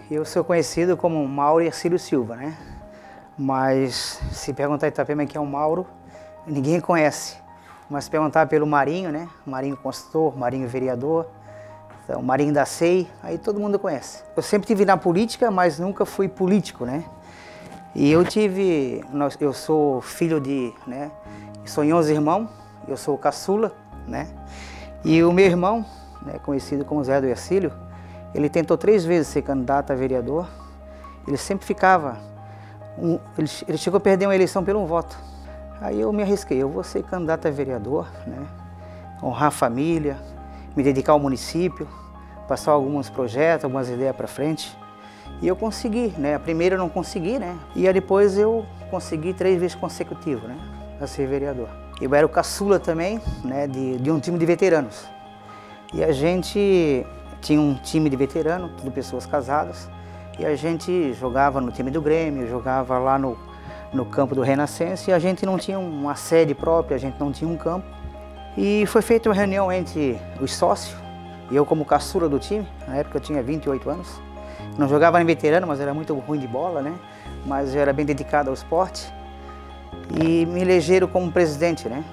Eu sou conhecido como Mauro Hercílio Silva, né? Mas se perguntar em Itapema quem é o Mauro, ninguém conhece. Mas se perguntar pelo Marinho, né? Marinho consultor, Marinho vereador, então, Marinho da SEI, aí todo mundo conhece. Eu sempre estive na política, mas nunca fui político, né? E eu sou filho de, né? Sou em 11 irmãos, eu sou o caçula, né? E o meu irmão, né, conhecido como Zé do Hercílio, ele tentou 3 vezes ser candidato a vereador. Ele sempre ficava... Ele chegou a perder uma eleição por um voto. Aí eu me arrisquei, eu vou ser candidato a vereador, né? Honrar a família, me dedicar ao município, passar alguns projetos, algumas ideias para frente. E eu consegui, né? A primeira eu não consegui, né? E aí depois eu consegui 3 vezes consecutivas, né? A ser vereador. Eu era o caçula também, né? De um time de veteranos. E a gente tinha um time de veteranos, tudo pessoas casadas. E a gente jogava no time do Grêmio, jogava lá no campo do Renascença. E a gente não tinha uma sede própria, a gente não tinha um campo. E foi feita uma reunião entre os sócios, e eu como caçula do time. Na época eu tinha 28 anos. Não jogava em veterano, mas era muito ruim de bola, né? Mas eu era bem dedicado ao esporte. E me elegeram como presidente, né?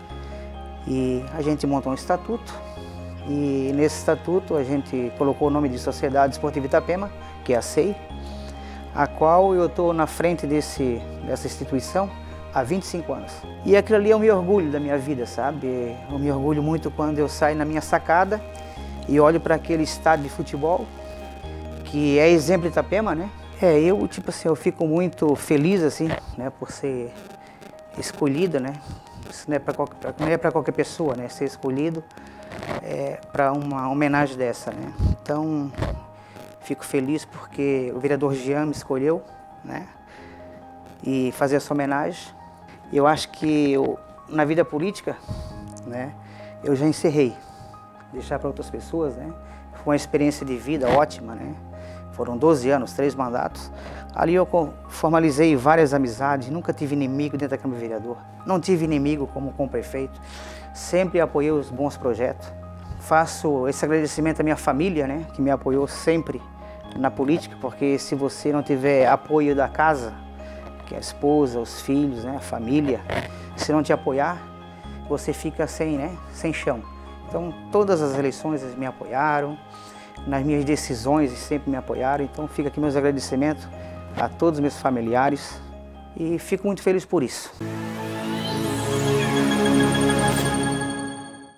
E a gente montou um estatuto. E nesse estatuto a gente colocou o nome de Sociedade Esportiva Itapema, que é a SEI, a qual eu estou na frente dessa instituição há 25 anos. E aquilo ali é o meu orgulho da minha vida, sabe? Eu me orgulho muito quando eu saio na minha sacada e olho para aquele estádio de futebol, que é exemplo de Itapema, né? Eu fico muito feliz, assim, né, por ser escolhida, né? Isso não é para qualquer pessoa, né? Ser escolhido para uma homenagem dessa, né? Então, fico feliz porque o vereador Jean me escolheu, né? E fazer essa homenagem. Eu acho que na vida política, né? Eu já encerrei. Deixar para outras pessoas, né? Foi uma experiência de vida ótima, né? Foram 12 anos, 3 mandatos. Ali eu formalizei várias amizades, nunca tive inimigo dentro da Câmara de Vereador. Não tive inimigo como prefeito. Sempre apoiei os bons projetos. Faço esse agradecimento à minha família, né? Que me apoiou sempre na política, porque se você não tiver apoio da casa, que é a esposa, os filhos, né? A família, se não te apoiar, você fica sem chão. Então, todas as eleições eles me apoiaram, nas minhas decisões eles sempre me apoiaram. Então, fica aqui meus agradecimentos a todos os meus familiares e fico muito feliz por isso.